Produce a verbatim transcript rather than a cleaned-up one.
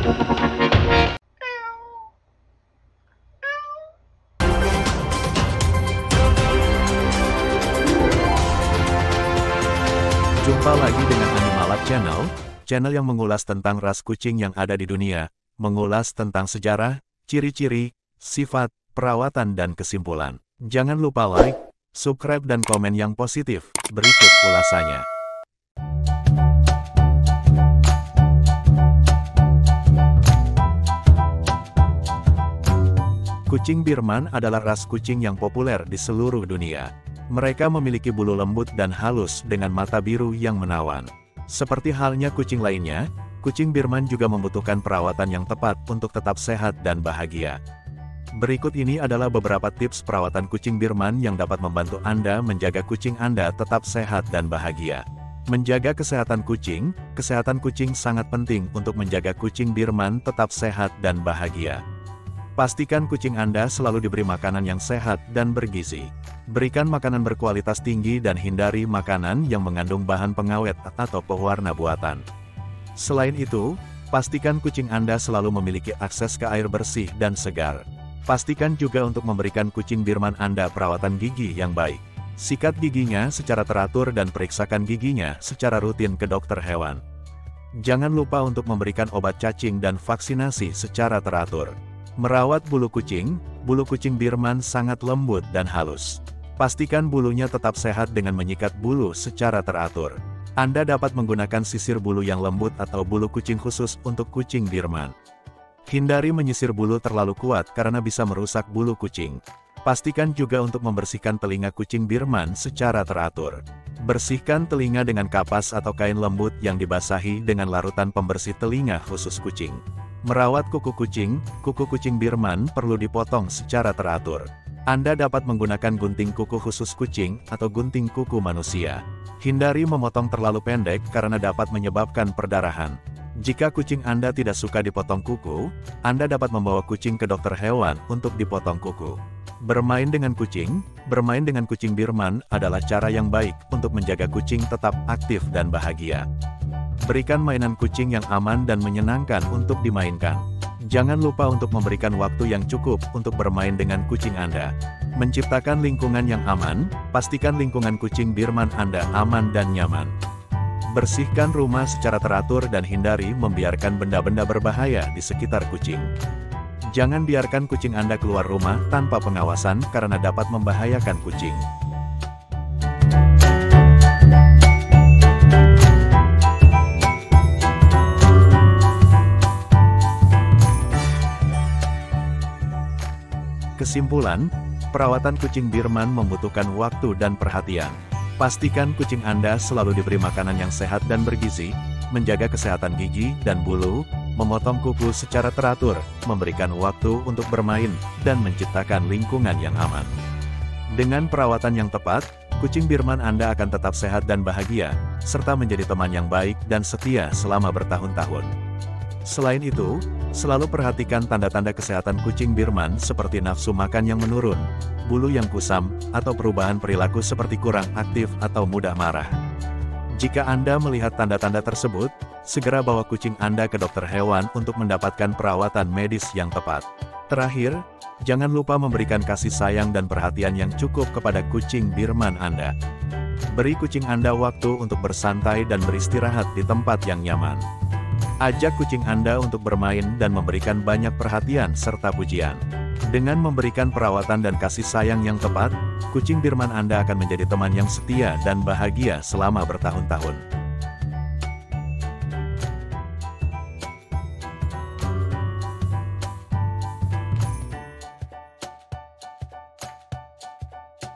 Jumpa lagi dengan Animalab Channel, channel yang mengulas tentang ras kucing yang ada di dunia, mengulas tentang sejarah, ciri-ciri, sifat, perawatan dan kesimpulan. Jangan lupa like, subscribe dan komen yang positif. Berikut ulasannya. Kucing Birman adalah ras kucing yang populer di seluruh dunia. Mereka memiliki bulu lembut dan halus dengan mata biru yang menawan. Seperti halnya kucing lainnya, kucing Birman juga membutuhkan perawatan yang tepat untuk tetap sehat dan bahagia. Berikut ini adalah beberapa tips perawatan kucing Birman yang dapat membantu Anda menjaga kucing Anda tetap sehat dan bahagia. Menjaga kesehatan kucing, kesehatan kucing sangat penting untuk menjaga kucing Birman tetap sehat dan bahagia. Pastikan kucing Anda selalu diberi makanan yang sehat dan bergizi. Berikan makanan berkualitas tinggi dan hindari makanan yang mengandung bahan pengawet atau pewarna buatan. Selain itu, pastikan kucing Anda selalu memiliki akses ke air bersih dan segar. Pastikan juga untuk memberikan kucing Birman Anda perawatan gigi yang baik. Sikat giginya secara teratur dan periksakan giginya secara rutin ke dokter hewan. Jangan lupa untuk memberikan obat cacing dan vaksinasi secara teratur. Merawat bulu kucing, bulu kucing Birman sangat lembut dan halus. Pastikan bulunya tetap sehat dengan menyikat bulu secara teratur. Anda dapat menggunakan sisir bulu yang lembut atau bulu kucing khusus untuk kucing Birman. Hindari menyisir bulu terlalu kuat karena bisa merusak bulu kucing. Pastikan juga untuk membersihkan telinga kucing Birman secara teratur. Bersihkan telinga dengan kapas atau kain lembut yang dibasahi dengan larutan pembersih telinga khusus kucing. Merawat kuku kucing, kuku kucing Birman perlu dipotong secara teratur. Anda dapat menggunakan gunting kuku khusus kucing atau gunting kuku manusia. Hindari memotong terlalu pendek karena dapat menyebabkan perdarahan. Jika kucing Anda tidak suka dipotong kuku, Anda dapat membawa kucing ke dokter hewan untuk dipotong kuku. Bermain dengan kucing, bermain dengan kucing Birman adalah cara yang baik untuk menjaga kucing tetap aktif dan bahagia. Berikan mainan kucing yang aman dan menyenangkan untuk dimainkan. Jangan lupa untuk memberikan waktu yang cukup untuk bermain dengan kucing Anda. Menciptakan lingkungan yang aman, pastikan lingkungan kucing Birman Anda aman dan nyaman. Bersihkan rumah secara teratur dan hindari membiarkan benda-benda berbahaya di sekitar kucing. Jangan biarkan kucing Anda keluar rumah tanpa pengawasan karena dapat membahayakan kucing. Kesimpulan, perawatan kucing Birman membutuhkan waktu dan perhatian. Pastikan kucing Anda selalu diberi makanan yang sehat dan bergizi, menjaga kesehatan gigi dan bulu, memotong kuku secara teratur, memberikan waktu untuk bermain, dan menciptakan lingkungan yang aman. Dengan perawatan yang tepat, kucing Birman Anda akan tetap sehat dan bahagia, serta menjadi teman yang baik dan setia selama bertahun-tahun. Selain itu, selalu perhatikan tanda-tanda kesehatan kucing Birman seperti nafsu makan yang menurun, bulu yang kusam, atau perubahan perilaku seperti kurang aktif atau mudah marah. Jika Anda melihat tanda-tanda tersebut, segera bawa kucing Anda ke dokter hewan untuk mendapatkan perawatan medis yang tepat. Terakhir, jangan lupa memberikan kasih sayang dan perhatian yang cukup kepada kucing Birman Anda. Beri kucing Anda waktu untuk bersantai dan beristirahat di tempat yang nyaman. Ajak kucing Anda untuk bermain dan memberikan banyak perhatian serta pujian. Dengan memberikan perawatan dan kasih sayang yang tepat, kucing Birman Anda akan menjadi teman yang setia dan bahagia selama bertahun-tahun.